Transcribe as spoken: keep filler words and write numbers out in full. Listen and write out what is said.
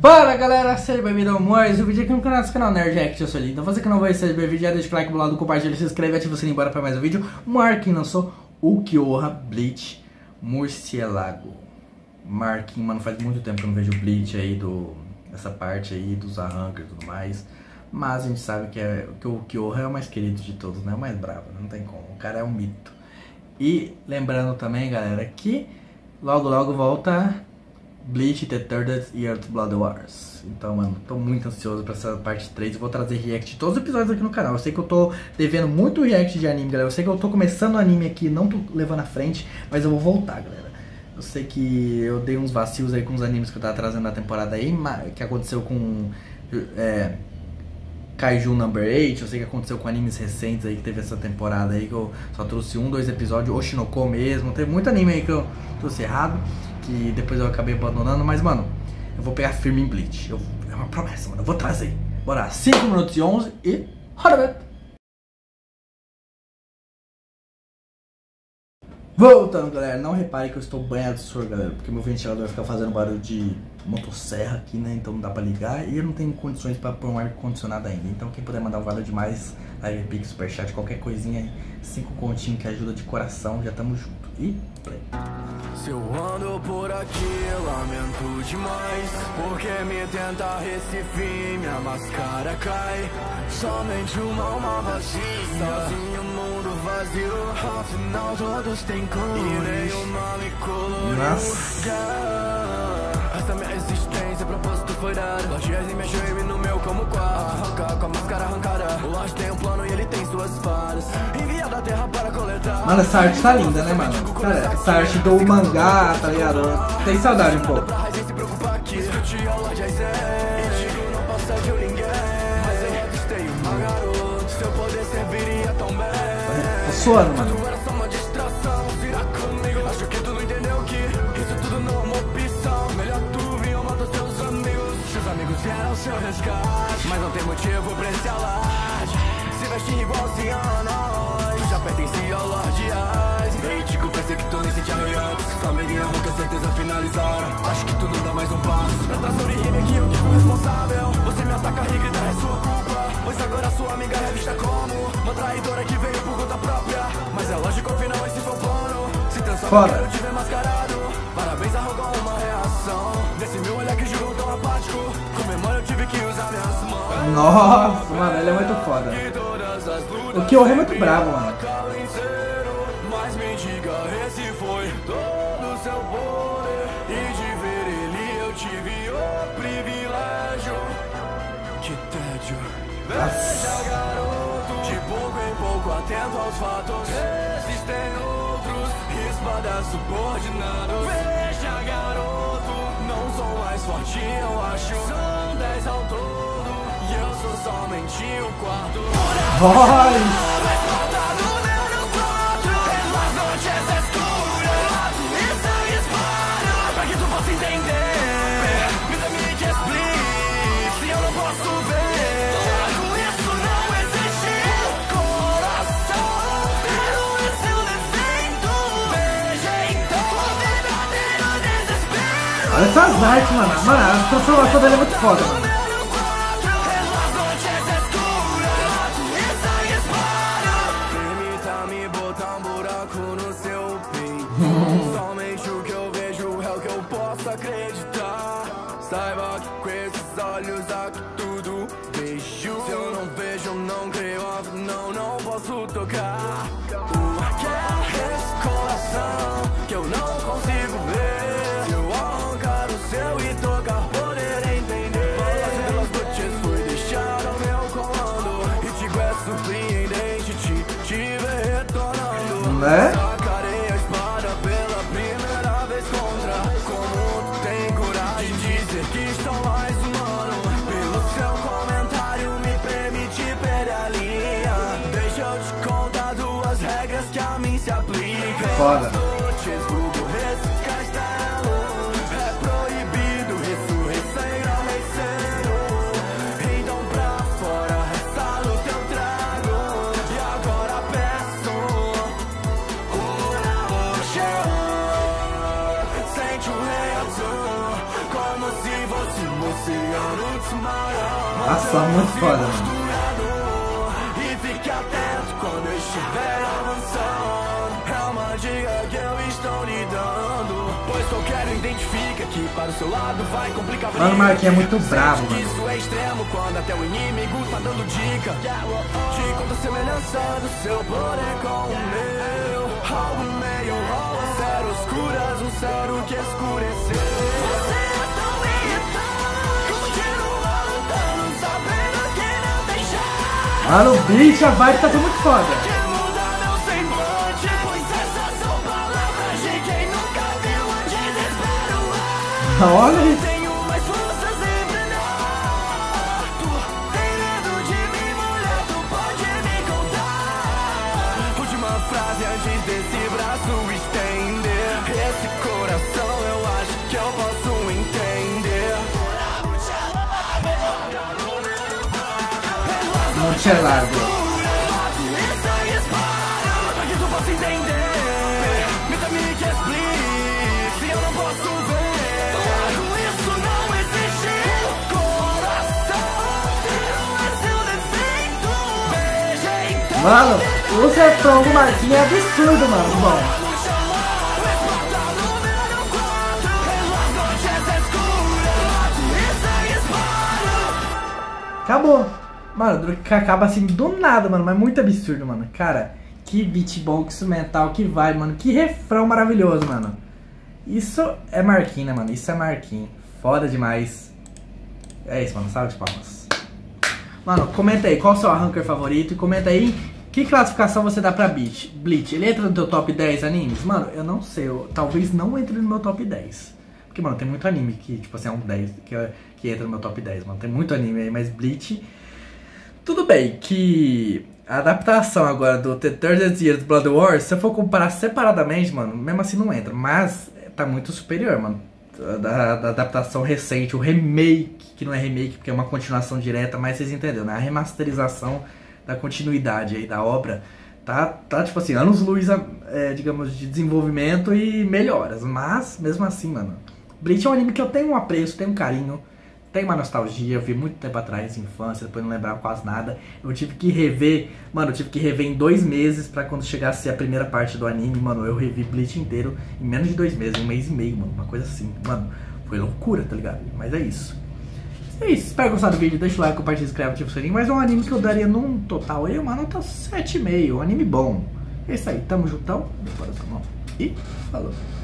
Fala galera, seja bem-vindo a mais um vídeo aqui no canal desse canal Nerd React, eu sou o Lino. Então você que não vai ser bem-vindo, já deixa o like do lado, compartilha, se inscreve, ativa o sininho, bora pra mais um vídeo. Marquinhos lançou Ukiyoha Bleach Murcielago. Marquinhos, mano, faz muito tempo que eu não vejo o Bleach aí, do, essa parte aí dos arrancos e tudo mais. Mas a gente sabe que, é, que o Ukiyoha é o mais querido de todos, né? O mais bravo, não tem como, o cara é um mito. E lembrando também, galera, que logo logo volta Bleach, The Third Year of Blood Wars. Então, mano, tô muito ansioso pra essa parte três. Eu vou trazer react de todos os episódios aqui no canal. Eu sei que eu tô devendo muito react de anime, galera. Eu sei que eu tô começando o anime aqui, não tô levando à frente, mas eu vou voltar, galera. Eu sei que eu dei uns vacilos aí com os animes que eu tava trazendo na temporada aí, que aconteceu com é, Kaiju Number oito. Eu sei que aconteceu com animes recentes aí que teve essa temporada aí, que eu só trouxe um, dois episódios, Oshinoko mesmo. Teve muito anime aí que eu trouxe errado, que depois eu acabei abandonando, mas mano, eu vou pegar firme em Bleach. Eu, é uma promessa, mano, eu vou trazer. Bora, cinco minutos e onze e roda, velho. Voltando, galera, não repare que eu estou banhado de suor, galera, porque meu ventilador fica fazendo barulho de motosserra aqui, né, então não dá pra ligar e eu não tenho condições pra pôr um ar-condicionado ainda. Então quem puder mandar um valor demais, live pix, superchat, qualquer coisinha aí, cinco continhos que ajuda de coração, já tamo junto. E play. Se eu ando por aqui, lamento demais, porque me tenta Recife, minha máscara cai. Somente uma alma vazia, sozinho o mundo vazio. Afinal todos têm cor e nenhuma me coloriu. Essa minha existência, propósito foi dado. Logias em minha joelho e no meu como quarto. Arrancar com a máscara arrancada. O Lost tem um plano e ele tem suas espadas. Envia da terra para coletar. Mano, essa arte tá linda, né, mano? Cara, essa arte do mangá, tá ligado? Tem saudade um pouco. Tá suando, mano. Acho que tu não entendeu que isso tudo não é uma opção. Melhor tu vir ou mata teus amigos. Seus amigos vieram seu resgate, mas não tem motivo pra esse alarde. Se vestir igualzinho a nós, já pertence ao Lorde Ice. Crítico, pensei que tu nem sentia reato. Sua amiguinha rouca, certeza finalizaram. Acho que tu não dá mais um passo. Pra trás sobre rime aqui eu que fui responsável. Você me ataca e grita, é sua culpa, pois agora sua amiga é vista como uma traidora que veio por conta própria. Mas é lógico, afinal esse foi o plano. Se transforma, quero te ver mascarado. Parabéns, arrogou uma reação. Nesse meu olhar que jogou tão apático, com memória eu tive que usar minhas mãos. Nossa, mano, ele é muito foda. O Ukiyoha é muito bravo, mano. Mas me diga, esse foi todo o seu poder. E de ver ele eu tive o privilégio. Que tédio. Veja, garoto, de pouco em pouco atento aos fatos. Existem outros, espadas subordinados. Veja, garoto, não sou mais forte, eu acho. São dez ao todo e eu sou somente o quarto. Vai! Olha essas artes, mano. Mano, a transformação dele é muito foda, mano. Permita-me botar um buraco no seu peito. Somente o que eu vejo é o que eu posso acreditar. Saiba que com esses olhos aqui tudo vejo. Se eu não vejo, eu não creio. Não, não posso tocar. O que é esse coração que eu não consigo ver? Seu e tocar, poder entender. Balanço pelas noites fui deixar ao meu comando. E digo é surpreendente te, te ver retornando, né? Sacarei a espada pela primeira vez contra. Como tu tem coragem de dizer que estou mais humano? Pelo seu comentário me permite perder a linha. Deixa eu te contar duas regras que a mim se aplicam. Foda. Como se fosse você. Nossa, muito foda, mano. E fique atento quando eu estiver avançando. É uma dica que eu estou lhe dando, pois qualquer identifica que para o seu lado vai complicar. Mano, o Marquinhos é muito bravo, mano. Isso é extremo quando até o inimigo tá dando dica. De conta semelhança do seu poder com o meu. Algo meio rola, zero escuras, um zero que escureceu. Você é tão irritante, continua lutando, sabendo que não tem chance. Mano, o Bleach, a vibe tá muito foda. Que muda meu semblante, pois essas são palavras de quem nunca viu o desespero. Olha isso. Tenho mais forças emprenato. Tem medo de me molhar, tu pode me contar. Última frase antes desse braço estender. Esse coração eu acho que eu posso entender. Monte é largo. Essa disparo, pra que tu possa entender. Me dá me que explique, se eu não posso ver. Tudo isso não existe. Coração não é seu defeito. Veja então. Mano, o refrão do Marquinhos é absurdo, mano. Bom. Acabou. Mano, que acaba assim do nada, mano. Mas muito absurdo, mano. Cara, que beat bom, que instrumental, que vai, mano. Que refrão maravilhoso, mano. Isso é Marquinhos, né, mano? Isso é Marquinhos. Foda demais. É isso, mano. Salve de palmas. Mano, comenta aí qual é o seu arranker favorito. E comenta aí que classificação você dá pra Bleach. Bleach, ele entra no teu top dez animes? Mano, eu não sei. Eu, talvez não entre no meu top dez. Porque, mano, tem muito anime que, tipo assim, é um dez que, que entra no meu top dez, mano. Tem muito anime aí, mas Bleach... Tudo bem que a adaptação agora do The thirtieth Year of Blood Wars, se eu for comparar separadamente, mano, mesmo assim não entra. Mas tá muito superior, mano. Da, da adaptação recente, o remake, que não é remake porque é uma continuação direta, mas vocês entenderam, né? A remasterização da continuidade aí da obra tá, tá tipo assim, anos-luz, é, digamos, de desenvolvimento e melhoras. Mas, mesmo assim, mano, Bleach é um anime que eu tenho um apreço, tenho um carinho. Tem uma nostalgia, eu vi muito tempo atrás, infância, depois não lembrava quase nada. Eu tive que rever, mano, eu tive que rever em dois meses pra quando chegasse a primeira parte do anime, mano, eu revi Bleach inteiro em menos de dois meses, um mês e meio, mano, uma coisa assim. Mano, foi loucura, tá ligado? Mas é isso. É isso, espero gostar do vídeo, deixa o like, compartilha, inscreve, ativa o sininho. Mas é um anime que eu daria num total aí, uma nota sete e meio, um anime bom. É isso aí, tamo juntão, depois da mão e falou.